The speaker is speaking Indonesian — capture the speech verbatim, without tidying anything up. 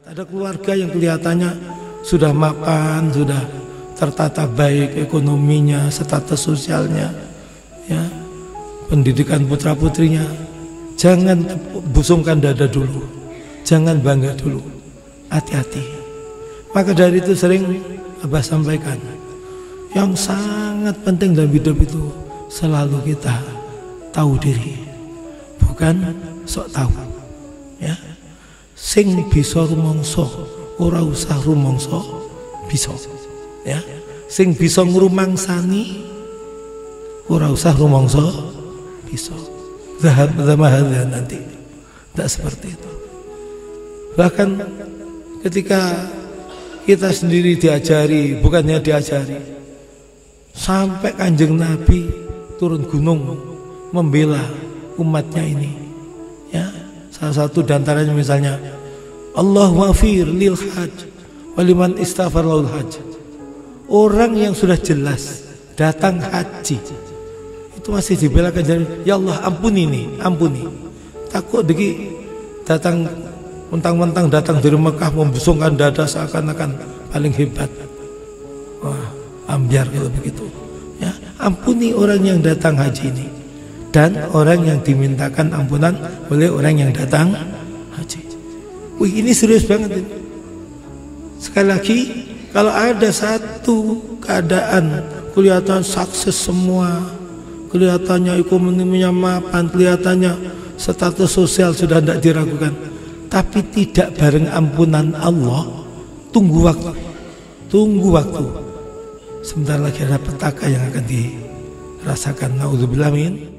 Ada keluarga yang kelihatannya sudah mapan, sudah tertata baik ekonominya, status sosialnya, ya, pendidikan putra putrinya. Jangan busungkan dada dulu, jangan bangga dulu, hati-hati. Maka dari itu sering Abah sampaikan, yang sangat penting dalam hidup itu selalu kita tahu diri, bukan sok tahu, ya. Sing bisa rumangsa ora usah rumangsa bisa, ya. Sing bisa ngrumangsani ora usah rumangsa bisa. Zahab zamahadha nanti tidak seperti itu. Bahkan ketika kita sendiri diajari, bukannya diajari, sampai Kanjeng Nabi turun gunung membela umatnya ini, ya. Salah satu diantaranya misalnya Allah wafir lil hajj waliman istaghfar lahul hajj. Orang yang sudah jelas datang haji itu masih dibela Kanjeng, ya Allah ampuni nih, ampuni. Takut diki datang mentang-mentang datang dari Mekah membusungkan dada seakan-akan paling hebat. Wah, ambiar kalau begitu, ya. Ampuni orang yang datang haji ini dan orang yang dimintakan ampunan oleh orang yang datang haji. Wih, ini serius banget ini. Sekali lagi, kalau ada satu keadaan kelihatan sukses semua, kelihatannya ekonominya mapan, kelihatannya status sosial sudah tidak diragukan, tapi tidak bareng ampunan Allah, tunggu waktu, tunggu waktu. Sebentar lagi ada petaka yang akan dirasakan. Nauzubillah min